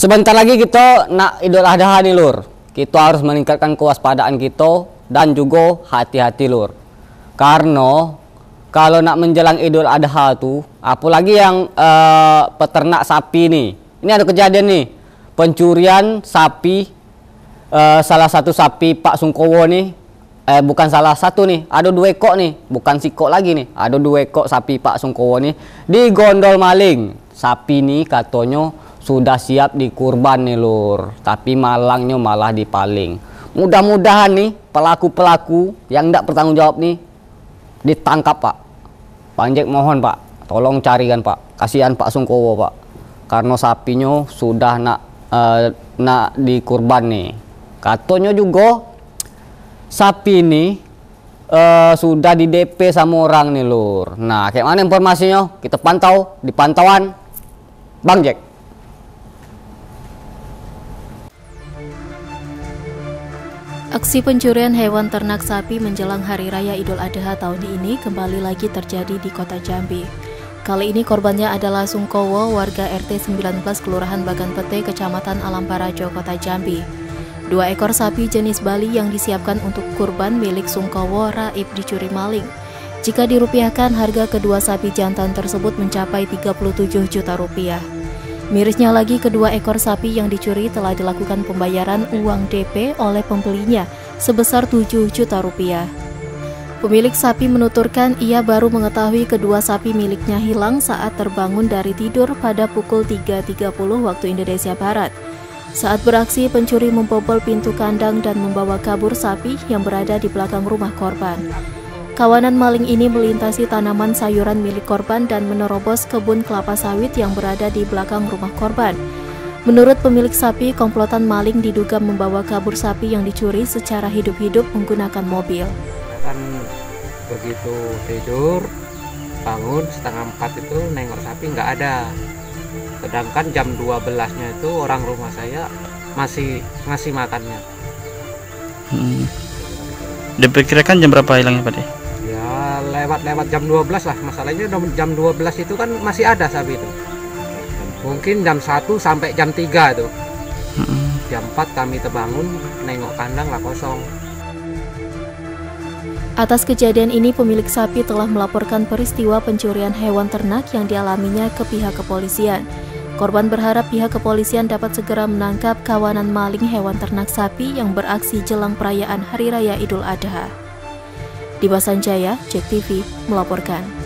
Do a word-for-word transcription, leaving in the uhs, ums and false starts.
Sebentar lagi kita nak Idul Adha nih lur. Kita harus meningkatkan kewaspadaan kita dan juga hati-hati lur. Karena kalau nak menjelang Idul Adha tuh, apalagi yang uh, peternak sapi nih. Ini ada kejadian nih, pencurian sapi. Uh, salah satu sapi Pak Sungkowo nih, eh, bukan salah satu nih, ada dua ekor nih, bukan sikok lagi nih, ada dua ekor sapi Pak Sungkowo nih digondol maling. Sapi nih katanya sudah siap dikurban nih lur, tapi malangnya malah dipaling. Mudah-mudahan nih pelaku-pelaku yang tidak bertanggung jawab nih ditangkap Pak. Bang Jack mohon Pak, tolong carikan Pak, kasihan Pak Sungkowo Pak, karena sapinya sudah nak uh, nak dikurban nih. Katanya juga sapi ini uh, sudah di D P sama orang nih lur. Nah, kayak mana informasinya? Kita pantau di pantauan Bang Jack. Aksi pencurian hewan ternak sapi menjelang Hari Raya Idul Adha tahun ini kembali lagi terjadi di Kota Jambi. Kali ini korbannya adalah Sungkowo, warga R T sembilan belas Kelurahan Baganpete, Kecamatan Alamparajo, Kota Jambi. Dua ekor sapi jenis Bali yang disiapkan untuk kurban milik Sungkowo raib dicuri maling. Jika dirupiahkan, harga kedua sapi jantan tersebut mencapai tiga puluh tujuh juta rupiah. Mirisnya lagi, kedua ekor sapi yang dicuri telah dilakukan pembayaran uang D P oleh pembelinya sebesar tujuh juta rupiah. Pemilik sapi menuturkan ia baru mengetahui kedua sapi miliknya hilang saat terbangun dari tidur pada pukul tiga tiga puluh waktu Indonesia Barat. Saat beraksi, pencuri membobol pintu kandang dan membawa kabur sapi yang berada di belakang rumah korban. Kawanan maling ini melintasi tanaman sayuran milik korban dan menerobos kebun kelapa sawit yang berada di belakang rumah korban. Menurut pemilik sapi, komplotan maling diduga membawa kabur sapi yang dicuri secara hidup-hidup menggunakan mobil. Kan begitu tidur, bangun setengah empat itu nengok sapi nggak ada. Sedangkan jam dua belasnya itu orang rumah saya masih ngasih makannya. Hmm. Diperkirakan jam berapa hilangnya Pak? Ya lewat-lewat jam dua belas lah. Masalahnya jam dua belas itu kan masih ada sapi itu. Mungkin jam satu sampai jam tiga itu. Hmm. Jam empat kami terbangun, nengok kandang lah kosong. Atas kejadian ini, pemilik sapi telah melaporkan peristiwa pencurian hewan ternak yang dialaminya ke pihak kepolisian. Korban berharap pihak kepolisian dapat segera menangkap kawanan maling hewan ternak sapi yang beraksi jelang perayaan Hari Raya Idul Adha. Di Basanjaya, Jack T V melaporkan.